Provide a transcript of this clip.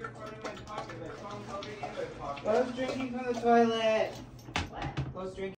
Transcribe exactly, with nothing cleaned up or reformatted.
I was drinking from the toilet. What? I was drinking.